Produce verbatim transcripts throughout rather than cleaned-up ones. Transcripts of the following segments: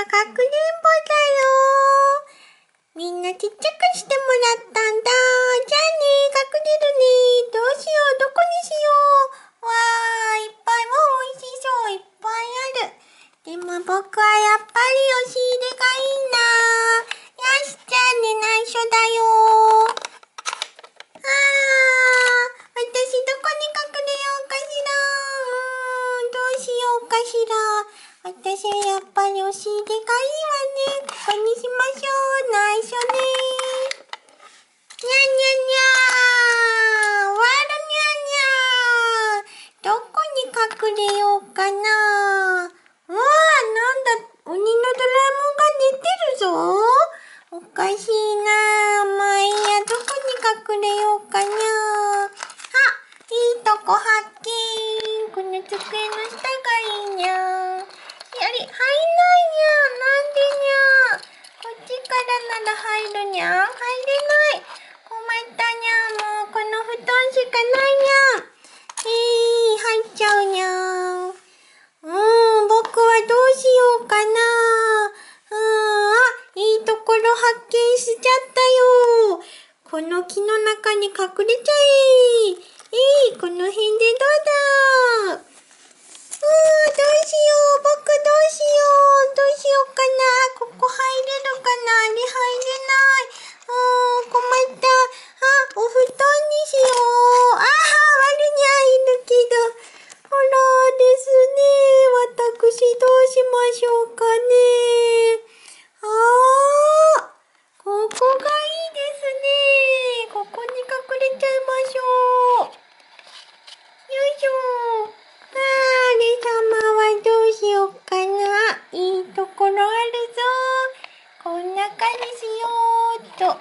かくれんぼだよ。みんなちっちゃくしてもらったんだ。じゃあね、隠れるね。どうしよう、どこにしよう。わー、いっぱいもう美味しそう。いっぱいある。でも僕はやっぱり押し入れがいいな。よし、じゃあね、内緒だよ。あー、私どこに隠れようかしら。うーん、どうしようかしら。私はやっぱり押し入れがいいわね。ここにしましょう。内緒ね。にゃんにゃんにゃー。わらにゃんにゃー。どこに隠れようかな。わあ、なんだ、鬼のドラえもんが寝てるぞ。おかしいな。まあいいや、どこに隠れようかな。あ、いいとこ発見。この机の下がいいにゃ。やり、入んないにゃ。なんでにゃ。こっちからなら入るにゃ。入れない。困ったにゃ。もうこの布団しかないにゃ。えー、入っちゃうにゃ。うーん、僕はどうしようかな。うーん、あ、いいところ発見しちゃったよ。この木の中に隠れちゃえ。えー、この辺でどうだ。うーん、どうしよう。僕どうしよう。どうしようかな。ここ入れるかな。あれ入れない。うーん、困った。あ、お布団にしよう。あー、悪にゃいるけど。あらですね。私どうしましょうかね。ああ、ここがいいですね。ここに隠れちゃいましょう。よいしょ。あー、レ様はどうしようかな。いいところあるぞ。こん中にしようっと。もういい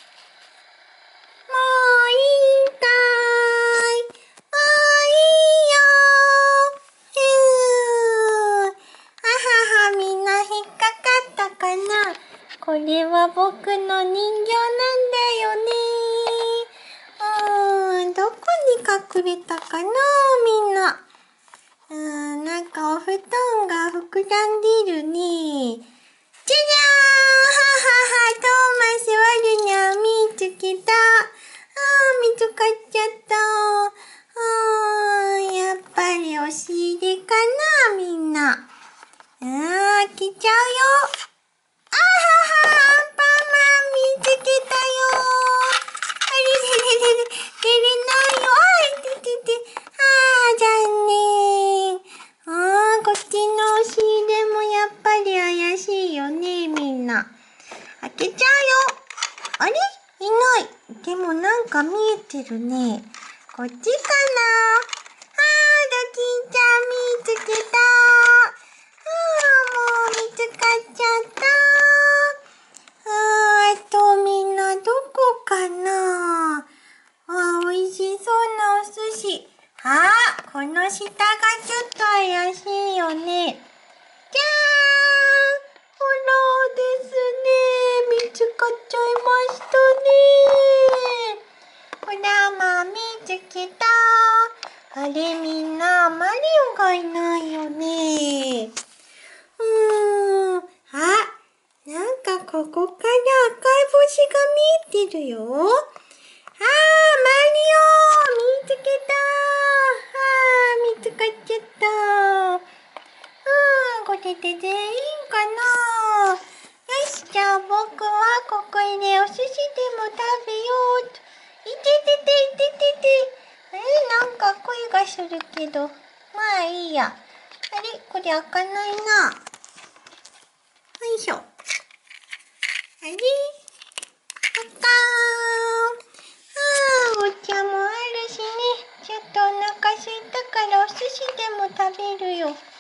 んかい。もういいよ。ふー。あはは、みんな引っかかったかな。これは僕の人形なんだよね。うーん、どこに隠れたかな、みんな。うーん、なんかお布団が膨らんでいるね。じゃじゃーん。ははは、トーマス我にゃ見つけた。あー、見つかっちゃった。うーん、やっぱり押し入れかな、みんな。うーん、開けちゃうよ。あはは、アンパンマン見つけたよ。あれれれれれ、出れないよ。あー、いててて。あー、残念。あー、こっちの押し入れもやっぱり怪しいよね、みんな。開けちゃうよ。あれ？いない。でもなんか見えてるね。こっちかな。あー、ドキンちゃん見つけた。あー、もう見つかっちゃった。あー、あとみんなどこかな。あー、美味しそうなお寿司。あー、この下がちょっと怪しいよね。じゃーん。ほらですね。見つかっちゃいましたね。ほら、まあ見つけた。あれ、みんなマリオがいないよね。うーん。あ、なんかここから赤い星が見えてるよ。あー、マリオ見つけた。あー、見つかっちゃった。うーん、これで全員かな。よし、じゃあ僕はここへね、お寿司でも食べようと。いててていててて。えー、なんか声がするけど。まあいいや。あれ、これ開かないな。よいしょ。あれ、開かーん。あー、お茶もあるしね。ちょっとお腹空いたからお寿司でも食べるよ。